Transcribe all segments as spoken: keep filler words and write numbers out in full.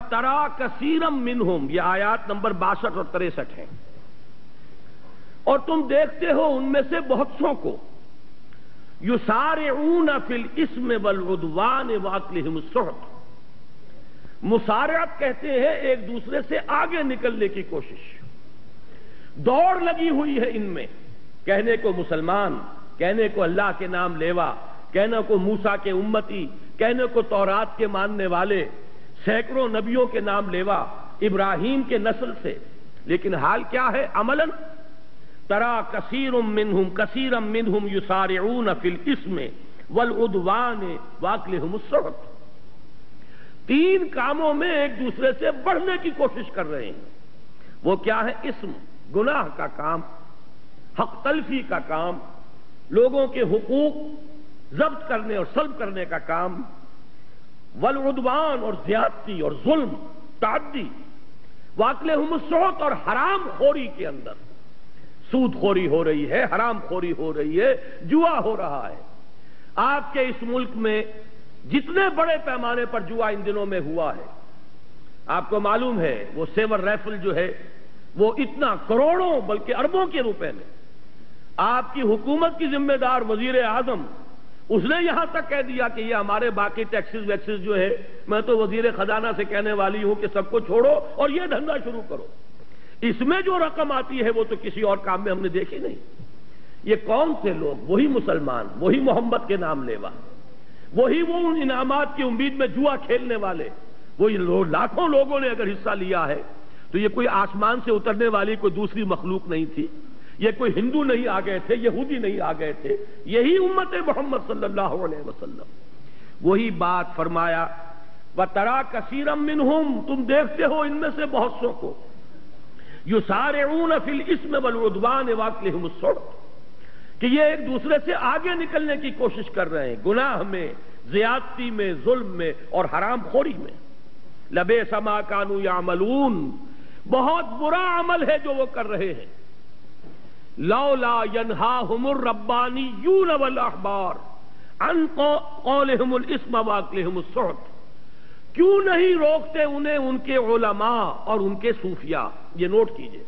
وَتَرَا كَثِيرًا مِّنْهُمْ، یہ آیات نمبر باسٹھ اور تریسٹھ ہیں، اور تم دیکھتے ہو ان میں سے بہت سو کو یسارعون فی الاسم والعدوان واکلہم السحت، مسارعت کہتے ہیں ایک دوسرے سے آگے نکلنے کی کوشش، دوڑ لگی ہوئی ہے ان میں، کہنے کو مسلمان، کہنے کو اللہ کے نام لیوا، کہنے کو موسیٰ کے امتی، کہنے کو تورات کے ماننے والے، سینکڑوں نبیوں کے نام لیوا، ابراہیم کے نسل سے، لیکن حال کیا ہے عملاً؟ ترا کثیر منہم کثیرا منہم یسارعون فی الاسم والعدوان واکلہم السحت، تین کاموں میں ایک دوسرے سے بڑھنے کی کوشش کر رہے ہیں۔ وہ کیا ہے؟ اسم، گناہ کا کام، حق تلفی کا کام، لوگوں کے حقوق ضبط کرنے اور سلب کرنے کا کام، والعدوان اور زیادتی اور ظلم، تعدی، واکلہم السحت اور حرام خوری کے اندر، سود خوری ہو رہی ہے، حرام خوری ہو رہی ہے، جوا ہو رہا ہے۔ آپ کے اس ملک میں جتنے بڑے پیمانے پر جوا ان دنوں میں ہوا ہے، آپ کو معلوم ہے وہ سیور ریفل جو ہے وہ اتنا کروڑوں بلکہ اربوں کے روپے میں، آپ کی حکومت کی ذمہ دار وزیر اعظم، اس نے یہاں تک کہہ دیا کہ یہ ہمارے باقی ٹیکسز ویکسز جو ہے، میں تو وزیر خزانہ سے کہنے والی ہوں کہ سب کو چھوڑو اور یہ دھندا شروع کرو۔ اس میں جو رقم آتی ہے وہ تو کسی اور کام میں ہم نے دیکھی نہیں۔ یہ کون سے لوگ؟ وہی مسلمان، وہی محمد کے نام لیوا، وہی وہ ان انعامات کی امید میں جوا کھیلنے والے، وہی لوگ، لاکھوں لوگوں نے اگر حصہ لیا ہے تو یہ کوئی آسمان سے اترنے والی کوئی دوسری مخلوق نہیں تھی، یہ کوئی ہندو نہیں آ گئے تھے، یہودی نہیں آ گئے تھے، یہی امت محمد صلی اللہ علیہ وسلم۔ وہی بات فرمایا وَتَرَا كَثِيرًا مِّنْهُمْ، تم دیکھتے ہو ان میں سے بہت سو کو یسارعون فی الاسم والعدوان واکلہم السحت، کہ یہ ایک دوسرے سے آگے نکلنے کی کوشش کر رہے ہیں، گناہ میں، زیادتی میں، ظلم میں اور حرام خوری میں۔ لبئس ما کانوا یعملون، بہت برا عمل ہے جو وہ کر رہے ہیں۔ لولا ینہاہم الربانیون والاحبار عن قولہم الاسم واکلہم السحت، کیوں نہیں روکتے انہیں ان کے علماء اور ان کے صوفیاء؟ یہ نوٹ کیجئے،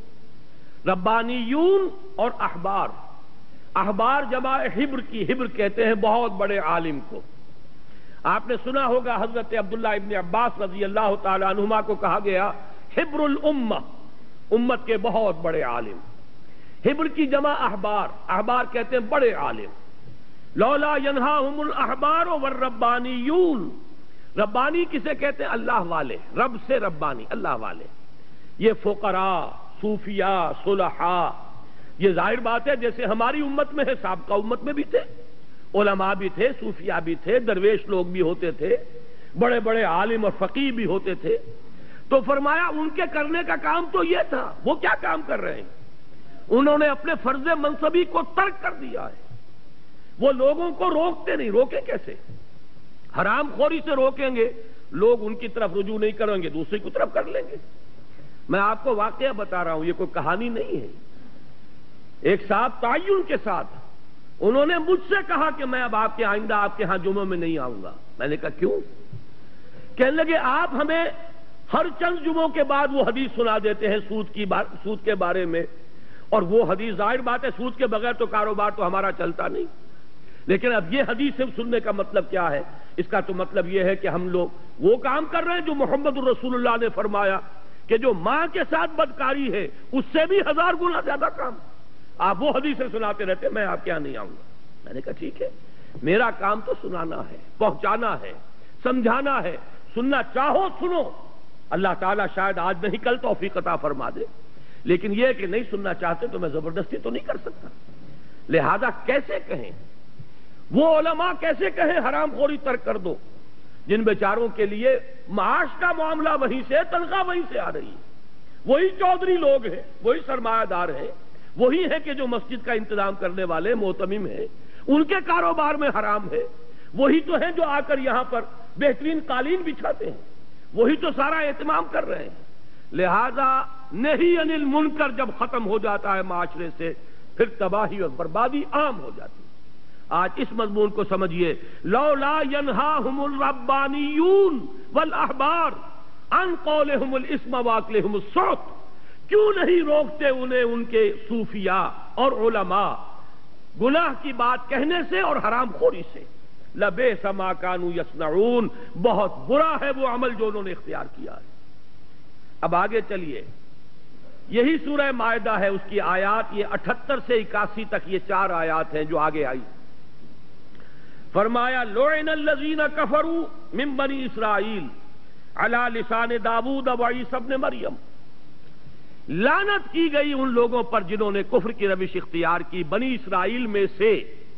ربانیون اور احبار، احبار جمع حبر کی، حبر کہتے ہیں بہت بڑے عالم کو۔ آپ نے سنا ہوگا حضرت عبداللہ ابن عباس رضی اللہ تعالی عنہما کو کہا گیا حبر الامہ، امت کے بہت بڑے عالم۔ حبر کی جمع احبار، احبار کہتے ہیں بڑے عالم۔ لولا ینہاہم الاحبار والربانیون، ربانی کسے کہتے ہیں؟ اللہ والے، رب سے ربانی، اللہ والے۔ یہ فقراء، صوفیاء، صلحاء، یہ ظاہر بات ہے جیسے ہماری امت میں ہے، سابقہ امت میں بھی تھے، علماء بھی تھے، صوفیاء بھی تھے، درویش لوگ بھی ہوتے تھے، بڑے بڑے عالم اور فقیہ بھی ہوتے تھے۔ تو فرمایا ان کے کرنے کا کام تو یہ تھا۔ وہ کیا کام کر رہے ہیں؟ انہوں نے اپنے فرض منصبی کو ترک کر دیا ہے۔ وہ لوگوں کو روکتے نہیں، روکیں کیسے؟ حرام خوری سے روکیں گے، لوگ ان کی طرف رجوع نہیں کریں گے، دوسری کی طرف کر لیں گے۔ میں آپ کو واقعہ بتا رہا ہوں، یہ کوئی کہانی نہیں ہے۔ ایک صاحب تعین کے ساتھ انہوں نے مجھ سے کہا کہ میں اب آپ کے آئندہ آپ کے ہاں جمعہ میں نہیں آؤں گا۔ میں نے کہا کیوں؟ کہنے لگے آپ ہمیں ہر چند جمعوں کے بعد وہ حدیث سنا دیتے ہیں سود کی بار سود کے بارے میں، اور وہ حدیث ظاہر بات ہے سود کے بغیر تو کاروبار تو ہمارا چلتا نہیں، لیکن اب یہ حدیث صرف سننے کا مطلب کیا ہے؟ اس کا تو مطلب یہ ہے کہ ہم لوگ وہ کام کر رہے ہیں جو محمد الرسول اللہ نے فرمایا کہ جو ماں کے ساتھ بدکاری ہے اس سے بھی ہزار گنا زیادہ کام۔ آپ وہ حدیثیں سناتے رہتے، میں آپ کے یہاں نہیں آؤں گا۔ میں نے کہا ٹھیک ہے، میرا کام تو سنانا ہے، پہنچانا ہے، سمجھانا ہے، سننا چاہو سنو، اللہ تعالیٰ شاید آج نہیں کل توفیق عطا فرما دے، لیکن یہ کہ نہیں سننا چاہتے تو میں زبردستی تو نہیں کر سکتا۔ لہذا کیسے کہیں وہ علماء، کیسے کہیں حرام خوری ترک کر دو جن بیچاروں کے لیے معاش کا معاملہ وہیں سے، تنخواہ وہیں سے آ رہی ہے، وہی چودھری لوگ ہیں، وہی سرمایہ دار ہیں، وہی ہے کہ جو مسجد کا انتظام کرنے والے معتمم ہیں، ان کے کاروبار میں حرام ہے، وہی تو ہیں جو آ کر یہاں پر بہترین قالین بچھاتے ہیں، وہی تو سارا اہتمام کر رہے ہیں۔ لہذا نہی عن المنکر جب ختم ہو جاتا ہے معاشرے سے، پھر تباہی اور بربادی عام ہو جاتی ہے۔ آج اس مضمون کو سمجھیے، لولا ینہاہم الربانیون والاحبار ان قولہم الاسم واکلہم السحت، کیوں نہیں روکتے انہیں ان کے صوفیاء اور علماء گناہ کی بات کہنے سے اور حرام خوری سے؟ لبئس ما کانوا یصنعون، بہت برا ہے وہ عمل جو انہوں نے اختیار کیا ہے۔ اب آگے چلیے، یہی سورہ مائدہ ہے، اس کی آیات یہ اٹھہتر سے اکاسی تک یہ چار آیات ہیں جو آگے آئی۔ فرمایا لعن الذین کفروا من بنی اسرائیل علی لسان داؤد و عیسی ابن مریم، لعنت کی گئی ان لوگوں پر جنہوں نے کفر کی روش اختیار کی بنی اسرائیل میں سے۔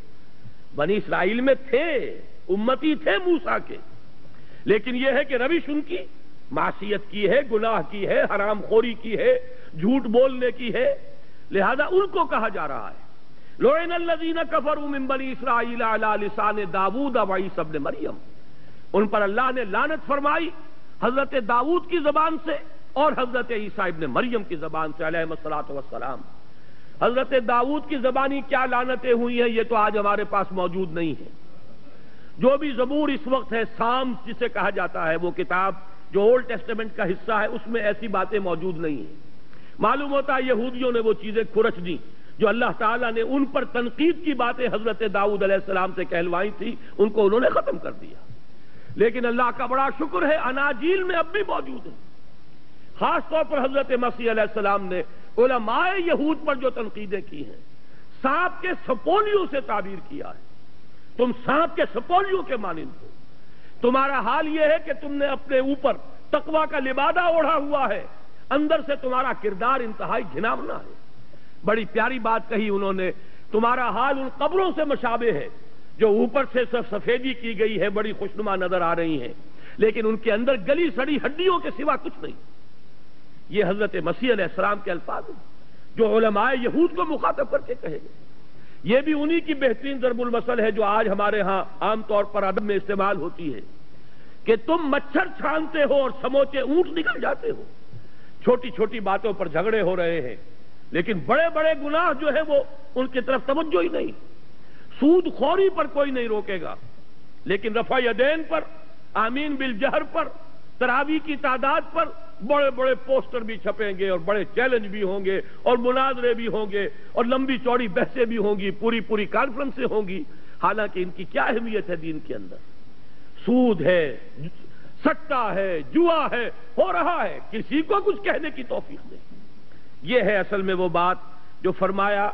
بنی اسرائیل میں تھے، امتی تھے موسیٰ کے، لیکن یہ ہے کہ روش ان کی معصیت کی ہے، گناہ کی ہے، حرام خوری کی ہے، جھوٹ بولنے کی ہے، لہذا ان کو کہا جا رہا ہے لعن الذین کفروا من بنی اسرائیل علی لسان داؤد و عیسی ابن مریم، ان پر اللہ نے لعنت فرمائی حضرت داؤد کی زبان سے اور حضرت عیسیٰ ابن مریم کی زبان سے علیہ الصلوۃ والسلام۔ حضرت داؤد کی زبانی کیا لعنتیں ہوئی ہیں یہ تو آج ہمارے پاس موجود نہیں ہے۔ جو بھی زبور اس وقت ہے، سام جسے کہا جاتا ہے، وہ کتاب جو اولڈ ٹیسٹمنٹ کا حصہ ہے، اس میں ایسی باتیں موجود نہیں ہیں۔ معلوم ہوتا ہے یہودیوں نے وہ چیزیں کھرچ دی جو اللہ تعالیٰ نے ان پر تنقید کی باتیں حضرت داؤد علیہ السلام سے کہلوائی تھی، ان کو انہوں نے ختم کر دیا۔ لیکن اللہ کا بڑا شکر ہے اناجیل میں اب بھی موجود ہے۔ خاص طور پر حضرت مسیح علیہ السلام نے علماء یہود پر جو تنقیدیں کی ہیں، سانپ کے سپولیوں سے تعبیر کیا ہے، تم سانپ کے سپولیوں کے مانند ہو، تمہارا حال یہ ہے کہ تم نے اپنے اوپر تقویٰ کا لبادہ اوڑھا ہوا ہے، اندر سے تمہارا کردار انتہائی گھناؤنا ہے۔ بڑی پیاری بات کہی انہوں نے، تمہارا حال ان قبروں سے مشابہ ہے جو اوپر سے سب سفیدی کی گئی ہے، بڑی خوشنما نظر آ رہی ہیں، لیکن ان کے اندر گلی سڑی ہڈیوں کے سوا کچھ نہیں۔ یہ حضرت مسیح علیہ السلام کے الفاظ ہیں جو علماء یہود کو مخاطب کر کے کہے گئے۔ یہ بھی انہی کی بہترین ضرب المثل ہے جو آج ہمارے ہاں عام طور پر ادب میں استعمال ہوتی ہے کہ تم مچھر چھانتے ہو اور سموچے اونٹ نکل جاتے ہو۔ چھوٹی چھوٹی باتوں پر جھگڑے ہو رہے ہیں، لیکن بڑے بڑے گناہ جو ہے وہ ان کی طرف توجہ ہی نہیں۔ سود خوری پر کوئی نہیں روکے گا، لیکن رفع یدین پر، آمین بالجہر پر، تراویح کی تعداد پر بڑے بڑے پوسٹر بھی چھپیں گے اور بڑے چیلنج بھی ہوں گے اور مناظرے بھی ہوں گے اور لمبی چوڑی بحثیں بھی ہوں گی، پوری پوری کانفرنسیں ہوں گی، حالانکہ ان کی کیا اہمیت ہے دین کے اندر؟ سود ہے، سٹا ہے، جوا ہے، ہو رہا ہے، کسی کو کچھ کہنے کی توفیق نہیں۔ یہ ہے اصل میں وہ بات جو فرمایا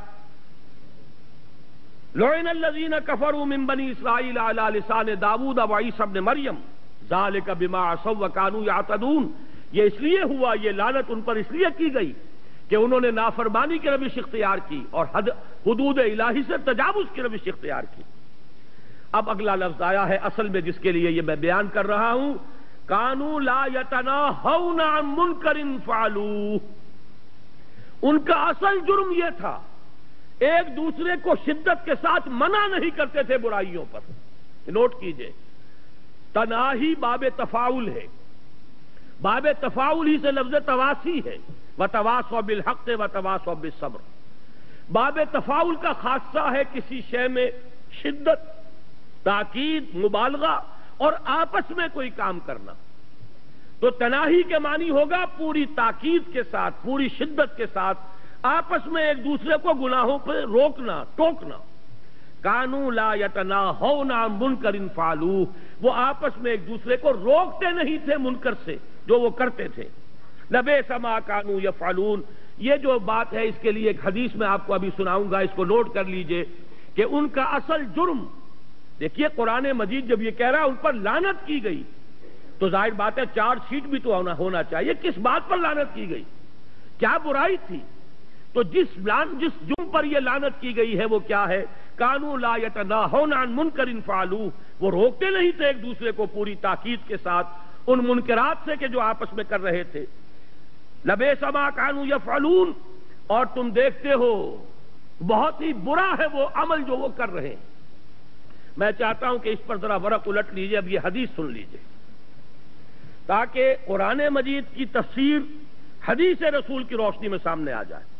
لعن الذین کفروا من بنی اسرائیل علی لسان داؤد و عیسی ابن مریم ذالک بما عصوا وکانوا یعتدون۔ یہ اس لیے ہوا، یہ لعنت ان پر اس لیے کی گئی کہ انہوں نے نافرمانی کی روش اختیار کی اور حد حدود الہی سے تجاوز کی روش اختیار کی۔ اب اگلا لفظ آیا ہے اصل میں جس کے لیے یہ میں بیان کر رہا ہوں، کانوا لا یتناہون عن منکر فعلوہ۔ ان کا اصل جرم یہ تھا، ایک دوسرے کو شدت کے ساتھ منع نہیں کرتے تھے برائیوں پر۔ نوٹ کیجئے، تناہی باب تفاعل ہے، باب تفاعل ہی سے لفظ تواسی ہے، وتواصوا بالحق وتواصوا بالصبر۔ باب تفاعل کا خاصہ ہے کسی شے میں شدت، تاکید، مبالغہ اور آپس میں کوئی کام کرنا۔ تو تناہی کے معنی ہوگا پوری تاکید کے ساتھ، پوری شدت کے ساتھ آپس میں ایک دوسرے کو گناہوں پہ روکنا، ٹوکنا۔ کانوا لا یتناہون عن منکر فعلوہ، وہ آپس میں ایک دوسرے کو روکتے نہیں تھے منکر سے جو وہ کرتے تھے۔ لبئس ما کانوا یفعلون، یہ جو بات ہے اس کے لیے ایک حدیث میں آپ کو ابھی سناؤں گا، اس کو نوٹ کر لیجئے کہ ان کا اصل جرم، دیکھیے قرآن مجید جب یہ کہہ رہا ہے ان پر لعنت کی گئی تو ظاہر بات ہے چارج شیٹ بھی تو ہونا چاہیے، کس بات پر لعنت کی گئی، کیا برائی تھی؟ تو جس جس جرم پر یہ لعنت کی گئی ہے وہ کیا ہے؟ کانوا لا یتناہون عن منکر فعلوہ، وہ روکتے نہیں تھے ایک دوسرے کو پوری تاکید کے ساتھ ان منکرات سے کہ جو آپس میں کر رہے تھے۔ لبئس ما کانوا یفعلون، اور تم دیکھتے ہو بہت ہی برا ہے وہ عمل جو وہ کر رہے ہیں۔ میں چاہتا ہوں کہ اس پر ذرا ورق الٹ لیجئے، اب یہ حدیث سن لیجئے تاکہ قرآن مجید کی تفسیر حدیث رسول کی روشنی میں سامنے آ جائے۔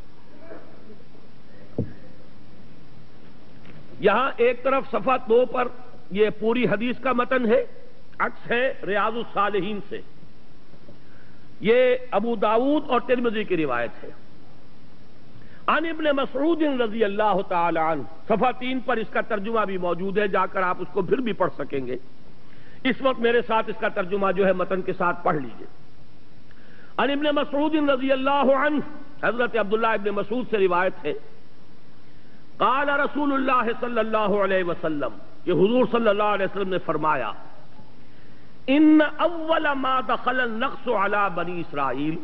یہاں ایک طرف صفحہ دو پر یہ پوری حدیث کا متن ہے، عکس ہے ریاض الصالحین سے، یہ ابو داؤد اور ترمذی کی روایت ہے۔ عن ابن مسعود رضی اللہ تعالی عنہ، صفحہ تین پر اس کا ترجمہ بھی موجود ہے، جا کر آپ اس کو پھر بھی پڑھ سکیں گے۔ اس وقت میرے ساتھ اس کا ترجمہ جو ہے متن کے ساتھ پڑھ لیجئے۔ عن ابن مسعود رضی اللہ عنہ، حضرت عبداللہ ابن مسعود سے روایت ہے، قال رسول اللہ صلی اللہ علیہ وسلم، کہ حضور صلی اللہ علیہ وسلم نے فرمایا، ان اول ما دخل النقص علی بنی اسرائیل،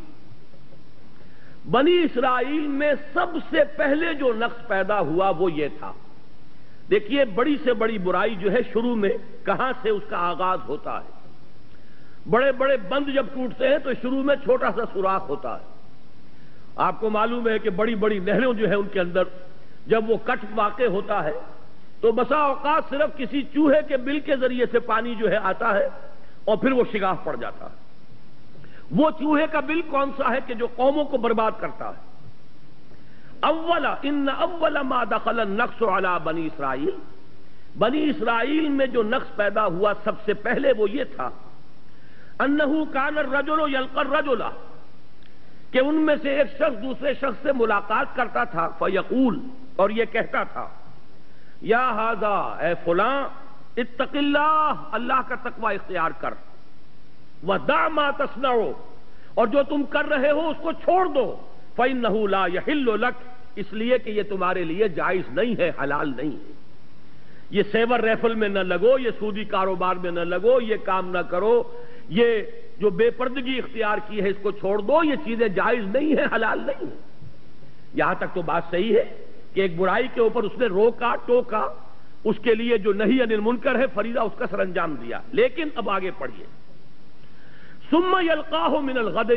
بنی اسرائیل میں سب سے پہلے جو نقص پیدا ہوا وہ یہ تھا۔ دیکھیے بڑی سے بڑی برائی جو ہے شروع میں کہاں سے اس کا آغاز ہوتا ہے۔ بڑے بڑے بند جب ٹوٹتے ہیں تو شروع میں چھوٹا سا سوراخ ہوتا ہے۔ آپ کو معلوم ہے کہ بڑی بڑی نہریں جو ہے ان کے اندر جب وہ کٹ واقع ہوتا ہے تو بسا اوقات صرف کسی چوہے کے بل کے ذریعے سے پانی جو ہے آتا ہے اور پھر وہ شگاف پڑ جاتا ہے۔ وہ چوہے کا بل کون سا ہے کہ جو قوموں کو برباد کرتا ہے؟ اولا ان اول ما دخل النقص علی بنی اسرائیل، بنی اسرائیل میں جو نقص پیدا ہوا سب سے پہلے وہ یہ تھا، انہ کان الرجل یلقى الرجل، کہ ان میں سے ایک شخص دوسرے شخص سے ملاقات کرتا تھا، فیقول، اور یہ کہتا تھا، یا ھذا، اے فلاں، اتق اللہ، اللہ کا تقوی اختیار کر، وَدَعْ مَا تَصْنَعُ، اور جو تم کر رہے ہو اس کو چھوڑ دو، فَإِنَّهُ لَا يَحِلُّ لَكَ، اس لیے کہ یہ تمہارے لیے جائز نہیں ہے، حلال نہیں ہے۔ یہ سیور ریفل میں نہ لگو، یہ سودی کاروبار میں نہ لگو، یہ کام نہ کرو، یہ جو بے پردگی اختیار کی ہے اس کو چھوڑ دو، یہ چیزیں جائز نہیں ہیں، حلال نہیں ہیں۔ یہاں تک تو بات صحیح ہے کہ ایک برائی کے اوپر اس نے روکا ٹوکا، اس کے لیے جو نہی عن المنکر ہے فریضہ اس کا سر انجام دیا، لیکن اب آگے پڑھیے، ثم یلقاہ من الغد،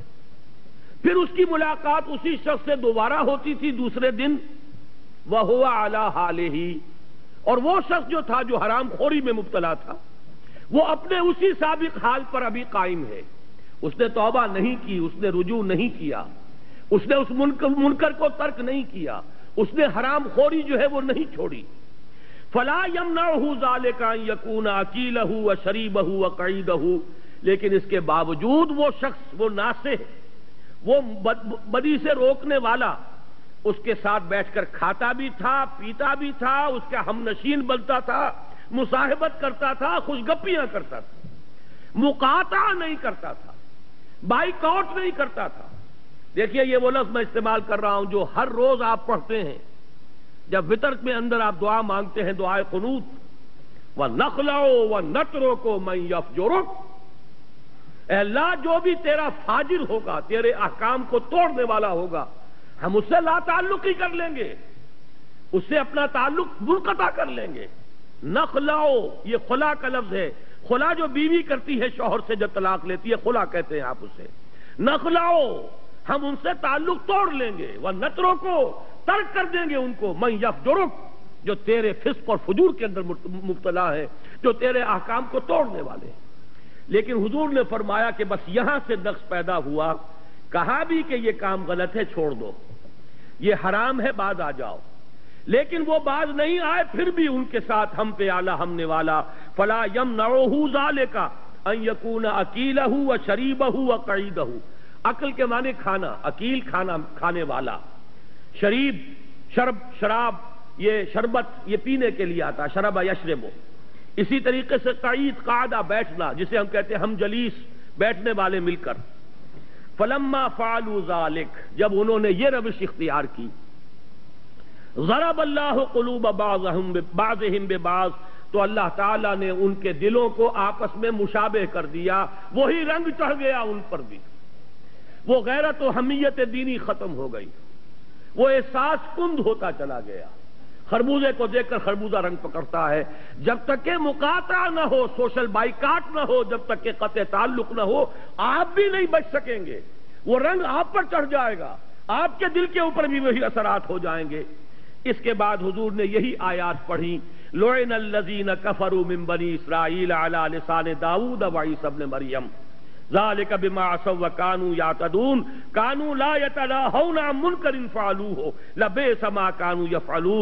پھر اس کی ملاقات اسی شخص سے دوبارہ ہوتی تھی دوسرے دن، وہو علی حالہ، اور وہ شخص جو تھا جو حرام خوری میں مبتلا تھا وہ اپنے اسی سابق حال پر ابھی قائم ہے، اس نے توبہ نہیں کی، اس نے رجوع نہیں کیا، اس نے اس منکر کو ترک نہیں کیا، اس نے حرام خوری جو ہے وہ نہیں چھوڑی۔ فلا یمنعہ ذلک ان یکون اکیلہ وشریبہ وقعیدہ، لیکن اس کے باوجود وہ شخص، وہ ناصح، وہ بدی سے روکنے والا، اس کے ساتھ بیٹھ کر کھاتا بھی تھا، پیتا بھی تھا، اس کا ہم نشین بنتا تھا، مصاحبت کرتا تھا، خوشگپیاں کرتا تھا، مقاطعہ نہیں کرتا تھا، بائیکاٹ نہیں کرتا تھا۔ دیکھیے یہ وہ لفظ میں استعمال کر رہا ہوں جو ہر روز آپ پڑھتے ہیں جب وتر میں اندر آپ دعا مانگتے ہیں، دعائے قنوت، وَنَخْلَعُ وَنَتْرُكُ مَن يَفْجُرُكَ، اے اللہ جو بھی تیرا فاجر ہوگا، تیرے احکام کو توڑنے والا ہوگا، ہم اس سے لا تعلق ہی کر لیں گے، اس سے اپنا تعلق منقطع کر لیں گے۔ نخلاؤ، یہ خلا کا لفظ ہے، خلا جو بیوی کرتی ہے شوہر سے جب طلاق لیتی ہے، خلا کہتے ہیں آپ اسے۔ نخلاؤ، ہم ان سے تعلق توڑ لیں گے، ونترو کو ترک کر دیں گے ان کو، من یفجرک، جو تیرے فسق اور فجور کے اندر مبتلا ہے، جو تیرے احکام کو توڑنے والے ہیں۔ لیکن حضور نے فرمایا کہ بس یہاں سے نقص پیدا ہوا، کہا بھی کہ یہ کام غلط ہے، چھوڑ دو، یہ حرام ہے، باز آ جاؤ، لیکن وہ باز نہیں آئے، پھر بھی ان کے ساتھ ہم پہ آلہ ہم نے والا، فلا یمنعہ ذالک ان یکون اکیلہ وشریبہ وقعیدہ، عقل کے معنی کھانا، اکیل کھانا کھانے والا، شریب شرب شراب، یہ شربت یہ پینے کے لیے آتا، شرب یشرب، اسی طریقے سے قعید قعدہ بیٹھنا، جسے ہم کہتے ہیں ہم جلیس، بیٹھنے والے مل کر۔ فلما فعلوا ذلک، جب انہوں نے یہ روش اختیار کی، ضرب اللہ قلوب بعضهم بعضهم ببعض، تو اللہ تعالیٰ نے ان کے دلوں کو آپس میں مشابہ کر دیا، وہی رنگ چڑھ گیا ان پر بھی، وہ غیرت و حمیت دینی ختم ہو گئی، وہ احساس کند ہوتا چلا گیا۔ خربوزے کو دیکھ کر خربوزہ رنگ پکڑتا ہے، جب تک کہ مقاطعہ نہ ہو، سوشل بائیکاٹ نہ ہو، جب تک کہ قطع تعلق نہ ہو، آپ بھی نہیں بچ سکیں گے، وہ رنگ آپ پر چڑھ جائے گا، آپ کے دل کے اوپر بھی وہی اثرات ہو جائیں گے۔ اس کے بعد حضور نے یہی آیات پڑھی، لعن الذین کفروا من بنی اسرائیل علی لسان داؤد وعیسی ابن مریم ذالک بما عصوا وکانوا یعتدون کانوا لا یتناہون عن منکر فعلوہ لبئس ما کانوا یفعلون۔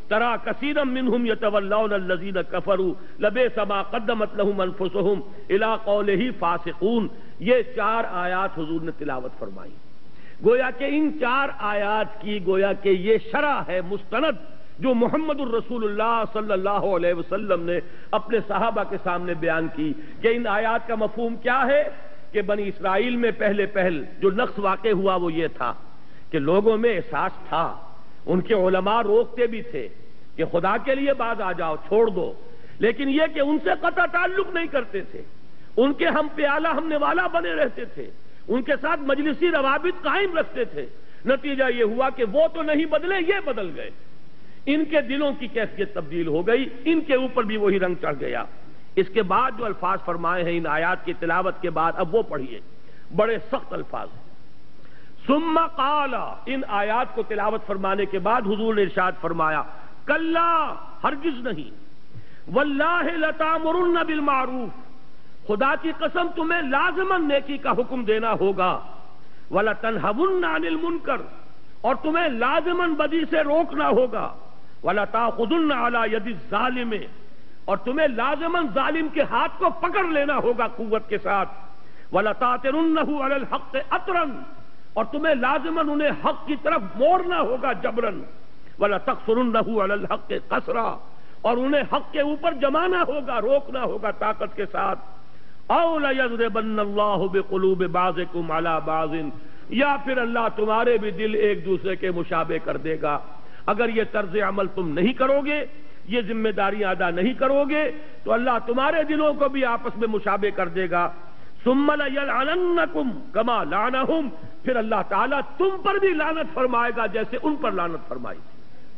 ترى كثيرا منهم يتولون الذين كفروا لبئس ما قدمت لهم انفسهم الى قوله فاسقون. یہ چار آیات حضور نے تلاوت فرمائی. گویا کہ ان چار آیات کی گویا کہ یہ شرح ہے مستند جو محمد الرسول اللہ صلی اللہ علیہ وسلم نے اپنے صحابہ کے سامنے بیان کی کہ ان آیات کا مفہوم کیا ہے کہ بنی اسرائیل میں پہلے پہل جو نقص واقع ہوا وہ یہ تھا کہ لوگوں میں احساس تھا، ان کے علماء روکتے بھی تھے کہ خدا کے لیے باز آ جاؤ، چھوڑ دو، لیکن یہ کہ ان سے قطع تعلق نہیں کرتے تھے، ان کے ہم پیالہ ہم نوالا بنے رہتے تھے، ان کے ساتھ مجلسی روابط قائم رکھتے تھے. نتیجہ یہ ہوا کہ وہ تو نہیں بدلے، یہ بدل گئے، ان کے دلوں کی کیفیت تبدیل ہو گئی، ان کے اوپر بھی وہی رنگ چڑھ گیا. اس کے بعد جو الفاظ فرمائے ہیں ان آیات کی تلاوت کے بعد، اب وہ پڑھیے، بڑے سخت الفاظ ہیں. ثم قال، ان آیات کو تلاوت فرمانے کے بعد حضور نے ارشاد فرمایا کلا، ہرگز نہیں، واللہ لتامرن بالمعروف، خدا کی قسم تمہیں لازماً نیکی کا حکم دینا ہوگا، ولتنہون عن المنکر، اور تمہیں لازماً بدی سے روکنا ہوگا، ولتاخذن علی ید الظالم، اور تمہیں لازماً ظالم کے ہاتھ کو پکڑ لینا ہوگا قوت کے ساتھ، وَلَتَأْتِرُنَّهُ عَلَى الْحَقِّ أَطْرًا، اور تمہیں لازماً انہیں حق کی طرف موڑنا ہوگا جبراً، وَلَتَقْصُرُنَّهُ عَلَى الْحَقِّ قَصْرًا، اور انہیں حق کے اوپر جمانا ہوگا، روکنا ہوگا طاقت کے ساتھ. أَوْ لَيَضْرِبَنَّ اللَّهُ بِقُلُوبِ بَعْضِكُمْ عَلَى بَعْضٍ، یا پھر اللہ تمہارے بھی دل ایک دوسرے کے مشابہ کر دے گا. اگر یہ طرز عمل تم نہیں کرو گے، یہ ذمہ داریاں ادا نہیں کرو گے، تو اللہ تمہارے دلوں کو بھی آپس میں مشابہ کر دے گا. ثم لَيَلْعَنَنَّكُمْ كَمَا لَعَنَهُمْ، پھر اللہ تعالیٰ تم پر بھی لعنت فرمائے گا جیسے ان پر لعنت فرمائی تھی.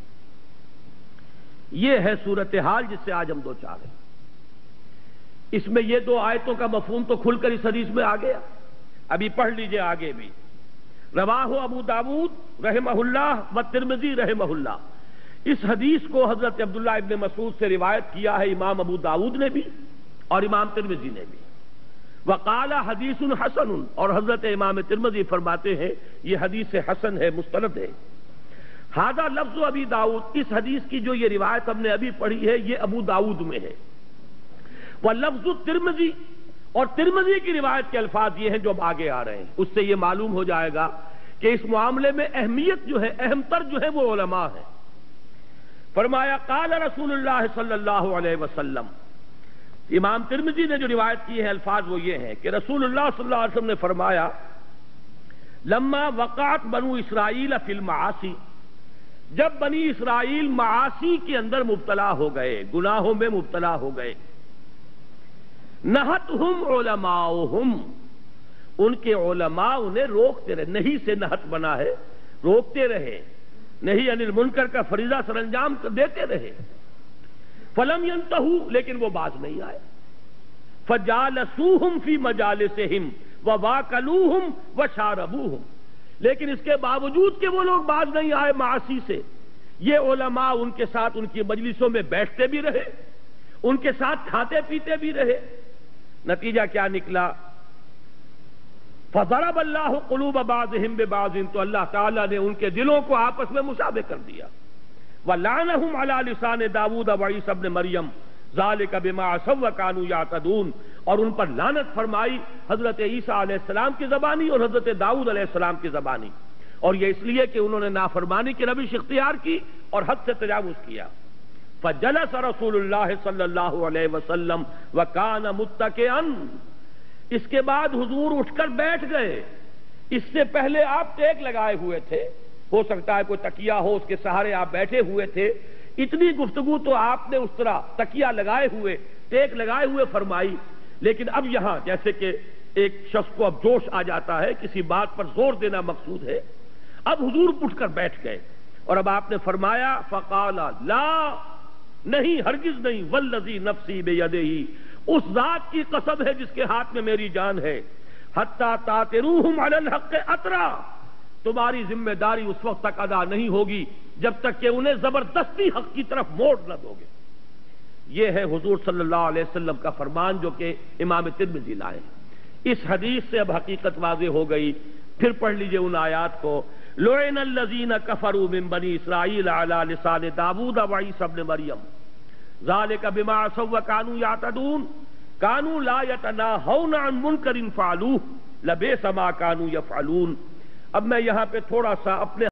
یہ ہے صورتحال جس سے آج ہم دو چار ہیں. اس میں یہ دو آیتوں کا مفہوم تو کھل کر اس حدیث میں آ گیا، ابھی پڑھ لیجئے آگے بھی. رواہ ابو داود رحمہ اللہ و ترمذی رحمہ اللہ، اس حدیث کو حضرت عبداللہ ابن مسعود سے روایت کیا ہے امام ابو داود نے بھی اور امام ترمذی نے بھی. وقال حدیث حسن، اور حضرت امام ترمذی فرماتے ہیں یہ حدیث حسن ہے، مستند ہے. ھذا لفظ ابی داود، اس حدیث کی جو یہ روایت ہم نے ابھی پڑھی ہے یہ ابو داود میں ہے. واللفظ ترمذی، اور ترمذی کی روایت کے الفاظ یہ ہیں جو اب آگے آ رہے ہیں. اس سے یہ معلوم ہو جائے گا کہ اس معاملے میں اہمیت جو ہے، اہم تر جو ہے وہ علماء ہیں. فرمایا قال رسول اللہ صلی اللہ علیہ وسلم، امام ترمذی نے جو روایت کی ہے الفاظ وہ یہ ہیں کہ رسول اللہ صلی اللہ علیہ وسلم نے فرمایا لما وقعت بنو اسرائیل فی المعاصی، جب بنی اسرائیل معاصی کے اندر مبتلا ہو گئے، گناہوں میں مبتلا ہو گئے، نہتہم علماؤہم، ان کے علماء انہیں روکتے رہے، نہیں سے نہت بنا ہے، روکتے رہے، نہیں عن المنکر کا فریضہ سر انجام دیتے رہے. فلم ینتہوا، لیکن وہ باز نہیں آئے. فجالسوہم فی مجالسہم وواکلوہم وشاربوہم، لیکن اس کے باوجود کہ وہ لوگ باز نہیں آئے معاصی سے، یہ علماء ان کے ساتھ ان کی مجلسوں میں بیٹھتے بھی رہے، ان کے ساتھ کھاتے پیتے بھی رہے. نتیجہ کیا نکلا؟ فضرب اللہ قلوب بعضهم ببعض، تو اللہ تعالیٰ نے ان کے دلوں کو آپس میں مشابہ کر دیا. وَلَعَنَهُمْ عَلَى لِسَانِ داود وعیسی ابن مریم ذَلِكَ بِمَا عَصَوْا وَكَانُوا يَعْتَدُونَ، اور ان پر لعنت فرمائی حضرت عیسیٰ علیہ السلام کی زبانی اور حضرت داؤد علیہ السلام کی زبانی، اور یہ اس لیے کہ انہوں نے نافرمانی کی روش اختیار کی اور حد سے تجاوز کیا. فجلس رسول اللہ صلی اللہ علیہ وسلم وکان متکئا، اس کے بعد حضور اٹھ کر بیٹھ گئے. اس سے پہلے آپ ٹیک لگائے ہوئے تھے، ہو سکتا ہے کوئی تکیہ ہو اس کے سہارے آپ بیٹھے ہوئے تھے. اتنی گفتگو تو آپ نے اس طرح تکیہ لگائے ہوئے، ٹیک لگائے ہوئے فرمائی، لیکن اب یہاں جیسے کہ ایک شخص کو اب جوش آ جاتا ہے، کسی بات پر زور دینا مقصود ہے، اب حضور اٹھ کر بیٹھ گئے اور اب آپ نے فرمایا فقال لا، نہیں ہرگز نہیں، والذی نفسی بیدہ، اس ذات کی قسم ہے جس کے ہاتھ میں میری جان ہے، حتی تاتروہم علی الحق اطرا، تمہاری ذمہ داری اس وقت تک ادا نہیں ہوگی جب تک کہ انہیں زبردستی حق کی طرف موڑ نہ دو گے. یہ ہے حضور صلی اللہ علیہ وسلم کا فرمان جو کہ امام ترمذی لائے. اس حدیث سے اب حقیقت واضح ہو گئی. پھر پڑھ لیجئے ان آیات کو. لعن الذین کفروا من بنی اسرائیل علی لسان داؤد و عیسی ابن مریم ذلک بما عصوا وکانوا یعتدون کانوا لا یتناہون عن منکر فعلوہ لبئس ما کانوا یفعلون۔ اب میں یہاں پہ تھوڑا سا اپنے